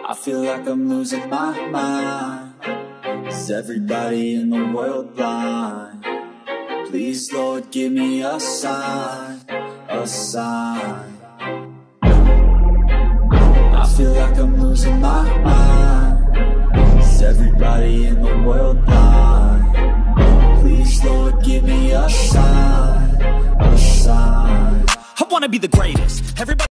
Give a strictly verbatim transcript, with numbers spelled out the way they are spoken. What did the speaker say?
I feel like I'm losing my mind. Is everybody in the world blind? Please, Lord, give me a sign, a sign. I feel like I'm losing my mind. Is everybody in the world blind? Please, Lord, give me a sign, a sign. I wanna be the greatest. Everybody